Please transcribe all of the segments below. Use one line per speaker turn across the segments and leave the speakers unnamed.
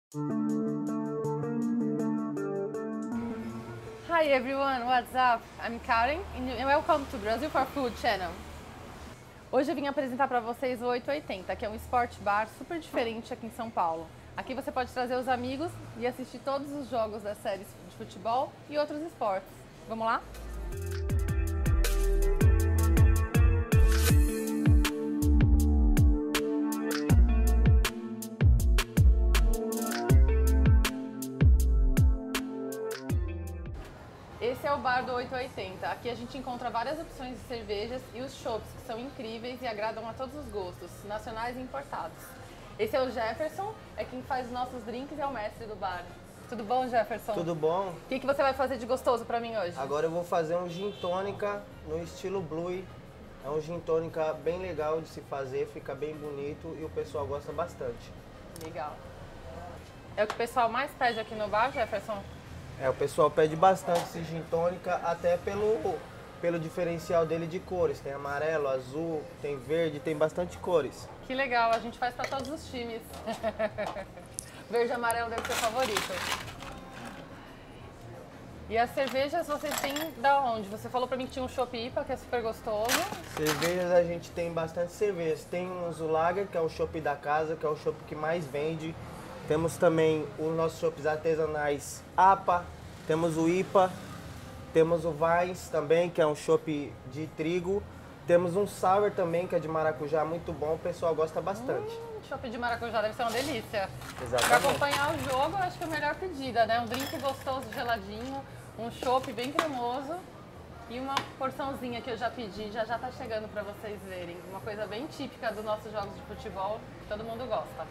Hi everyone, what's up? I'm Karen and welcome to Brazil for Food channel. Hoje eu vim apresentar para vocês o 880, que é um sport bar super diferente aqui em São Paulo. Aqui você pode trazer os amigos e assistir todos os jogos das séries de futebol e outros esportes. Vamos lá? Esse é o bar do 880. Aqui a gente encontra várias opções de cervejas e os chopps, que são incríveis e agradam a todos os gostos, nacionais e importados. Esse é o Jefferson, é quem faz os nossos drinks e é o mestre do bar. Tudo bom, Jefferson?
Tudo bom?
O que você vai fazer de gostoso pra mim hoje?
Agora eu vou fazer um gin tônica no estilo Blue. É um gin tônica bem legal de se fazer, fica bem bonito e o pessoal gosta bastante.
Legal. É o que o pessoal mais pede aqui no bar, Jefferson?
O pessoal pede bastante esse gin tônica, até pelo diferencial dele de cores. Tem amarelo, azul, tem verde, tem bastante cores.
Que legal, a gente faz para todos os times. Verde e amarelo deve ser o favorito. E as cervejas vocês têm da onde? Você falou pra mim que tinha um chopp IPA, que é super gostoso.
Cervejas a gente tem bastante cervejas. Tem uns Lager, que é o chopp da casa, que é o chopp que mais vende. Temos também os nossos chopps artesanais APA, temos o IPA, temos o Vines também, que é um chopp de trigo. Temos um Sour também, que é de maracujá, muito bom, o pessoal gosta bastante.
Chopp de maracujá deve ser uma delícia.
Exatamente.
Para acompanhar o jogo, eu acho que é a melhor pedida, né? Um drink gostoso, geladinho, um chopp bem cremoso e uma porçãozinha que eu já pedi, já tá chegando para vocês verem. Uma coisa bem típica dos nossos jogos de futebol, que todo mundo gosta.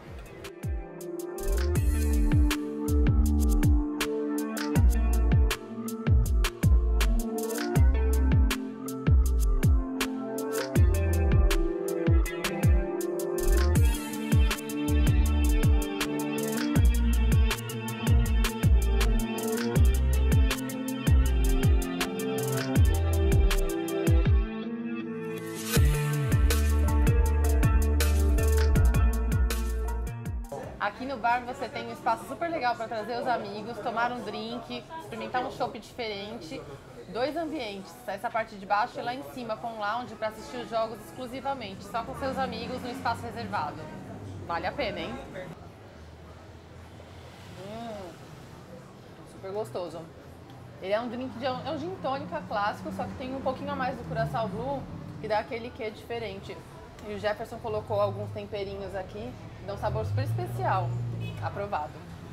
Aqui no bar você tem um espaço super legal para trazer os amigos, tomar um drink, experimentar um chopp diferente. Dois ambientes, essa parte de baixo e lá em cima com um lounge para assistir os jogos exclusivamente, só com seus amigos no espaço reservado. Vale a pena, hein? Super gostoso. Ele é um drink, é um gin tônica clássico, só que tem um pouquinho a mais do Curaçao Blue, que dá aquele quê diferente. E o Jefferson colocou alguns temperinhos aqui, que dão um sabor super especial. Aprovado.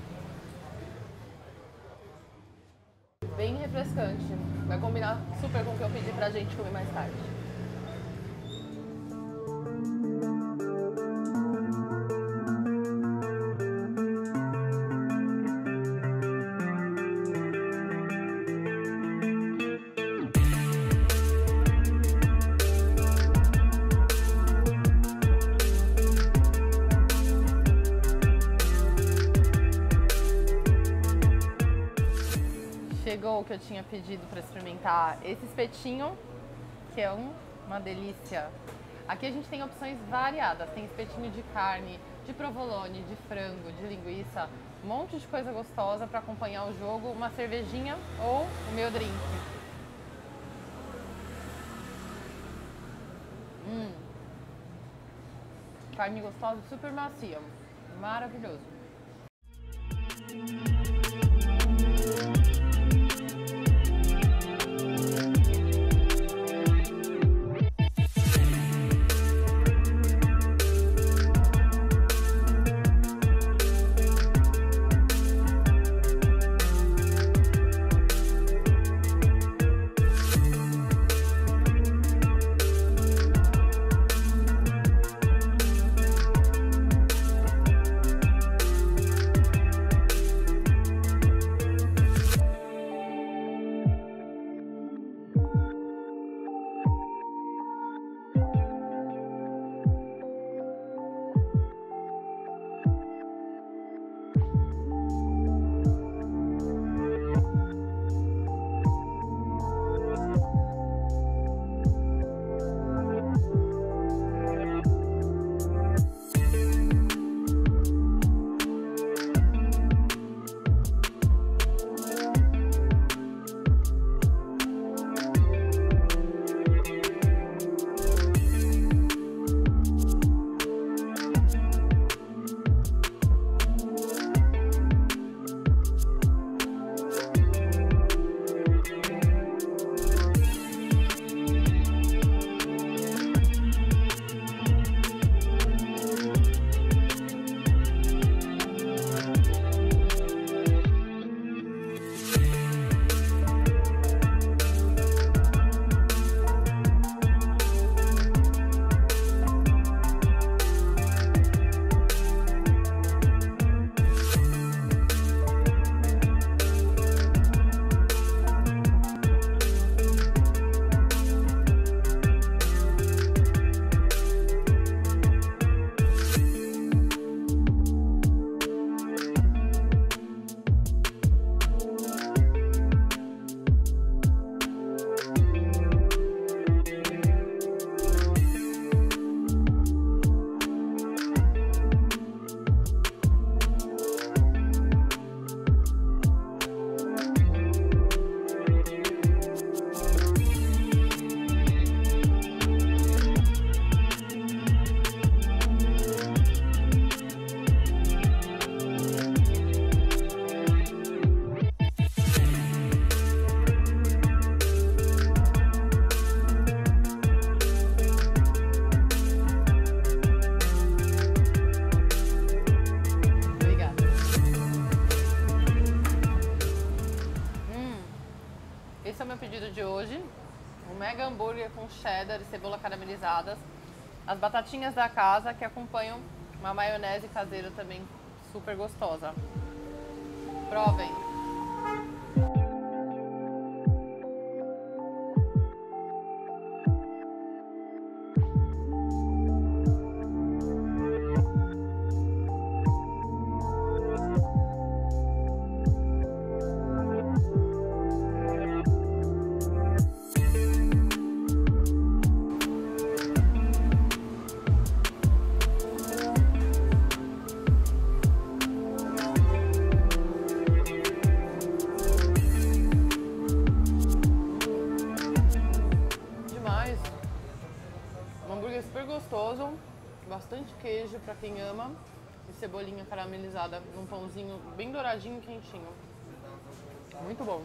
Bem refrescante. Vai combinar super com o que eu pedi pra gente comer mais tarde. Chegou o que eu tinha pedido para experimentar, esse espetinho, que é uma delícia. Aqui a gente tem opções variadas, tem espetinho de carne, de provolone, de frango, de linguiça, um monte de coisa gostosa para acompanhar o jogo, uma cervejinha ou o meu drink. Carne gostosa, super macia, maravilhoso. pedido de hoje. Um mega hambúrguer com cheddar e cebola caramelizadas. As batatinhas da casa que acompanham uma maionese caseira também super gostosa. Provem! Um hambúrguer super gostoso, bastante queijo para quem ama e cebolinha caramelizada num pãozinho bem douradinho e quentinho. Muito bom.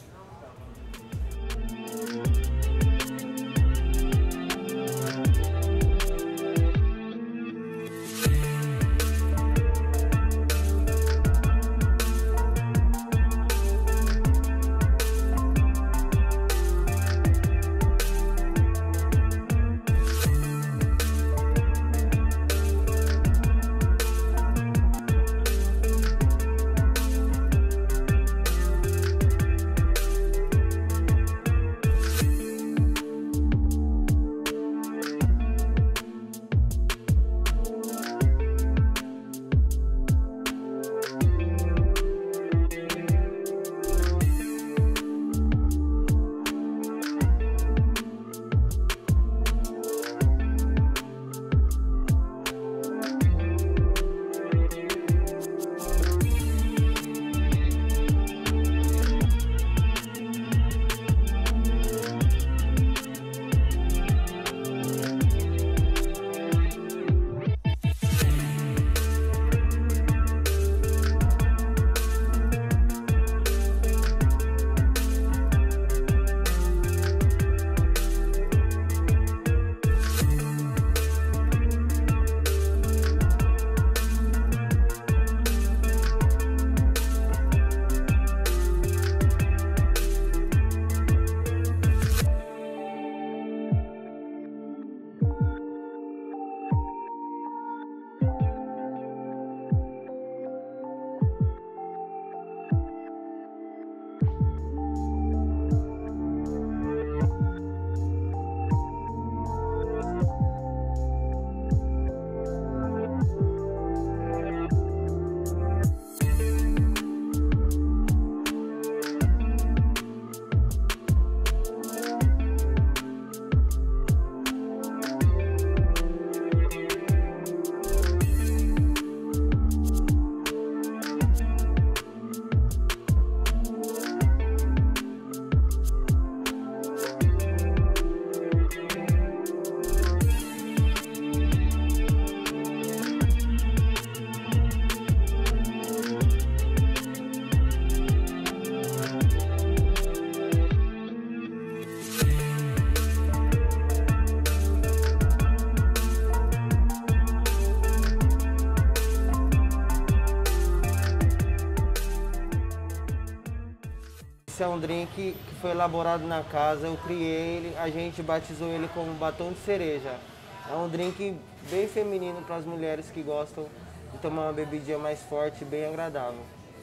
Esse é um drink que foi elaborado na casa, eu criei ele, a gente batizou ele como batom de cereja. É um drink bem feminino para as mulheres que gostam de tomar uma bebidinha mais forte e bem agradável.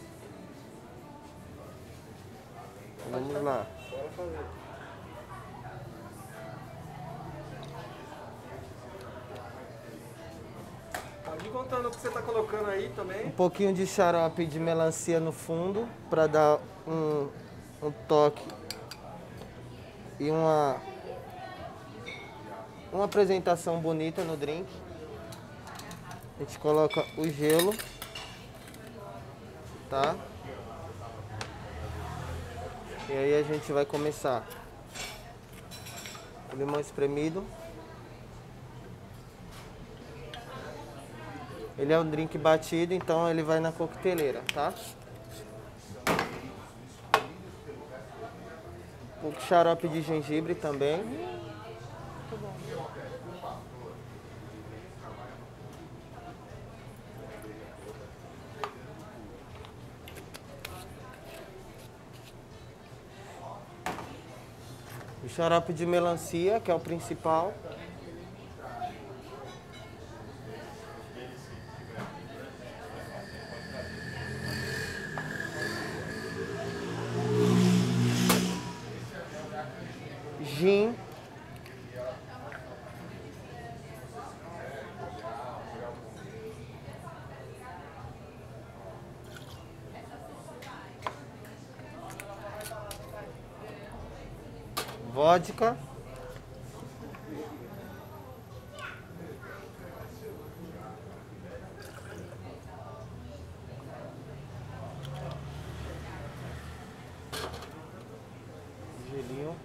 Vamos lá.
Bora fazer. Pode ir contando o que você está colocando aí também.
Um pouquinho de xarope de melancia no fundo para dar um toque e uma apresentação bonita no drink. A gente coloca o gelo, tá? E aí a gente vai começar o limão espremido. Ele é um drink batido, então ele vai na coqueteleira, tá? Um pouco de xarope de gengibre também.
Muito bom.
O xarope de melancia, que é o principal. Gin. Vodka. Gelinho.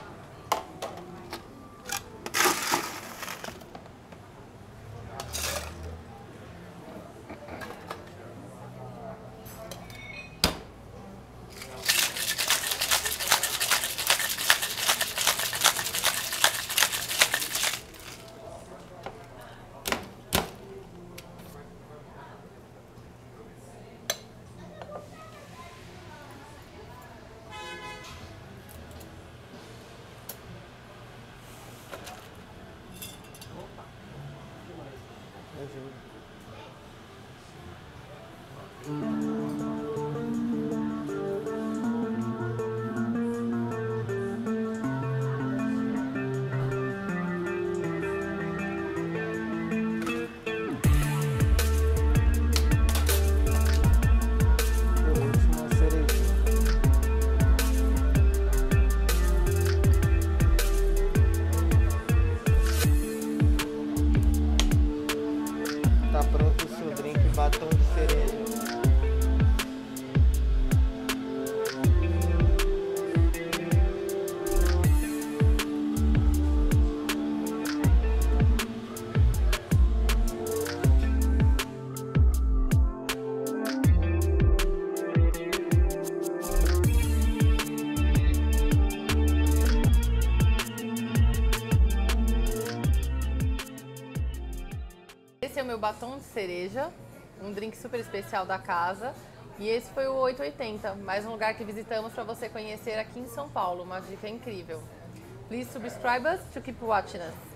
Tá pronto o seu drink batom de cereja.
Esse é o meu batom de cereja, um drink super especial da casa. E esse foi o 880, mais um lugar que visitamos para você conhecer aqui em São Paulo, uma dica incrível. Please subscribe us to keep watching us.